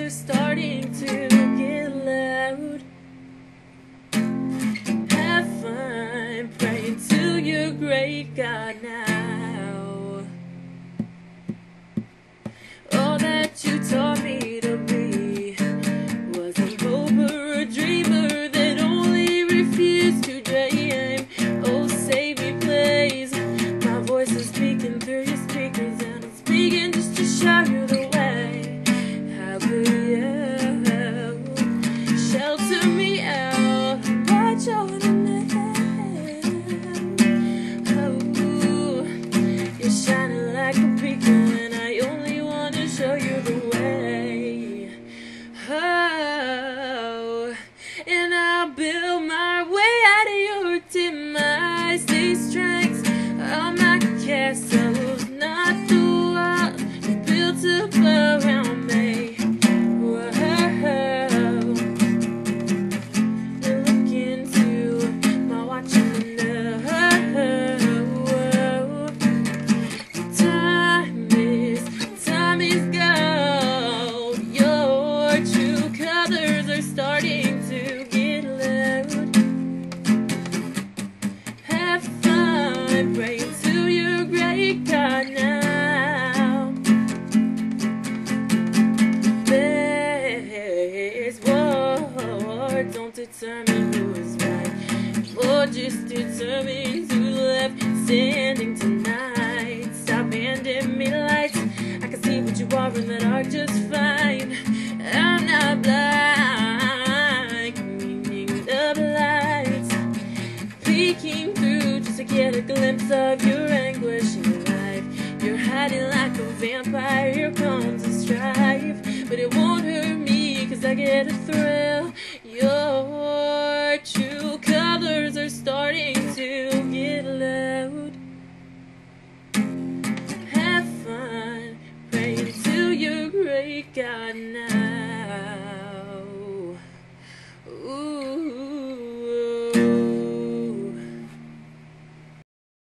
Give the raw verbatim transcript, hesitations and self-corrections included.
are starting to get loud. Have fun praying to your great God now. All that you taught me to be was a hoper, a dreamer that only refused to dream. Oh, save me, please. My voice is speaking through your speakers, and I'm speaking just to show you the way. How could you shelter me out? Watch over the name. Oh, you're shining like a beacon, and I only want to show you the way. Oh, and I'll build my way out of your demise. These strengths are my castles, not the wall you built up around me. Whoa, look into my watching window. Time is, time is gold. Your true colors are starting to get loud. Have fun praying to your great God now. This war don't determine who is right, war just determines who's left standing tonight. Stop handing me lights, I can see what you are and that are just fine. I'm not blind, meaning the lights peeking through just to get a glimpse of your anguish in your life. You're hiding like a vampire, here comes a strife, but it won't hurt me, cause I get a thrill. Your true colors are starting to get loud. Have fun praying to your great God now.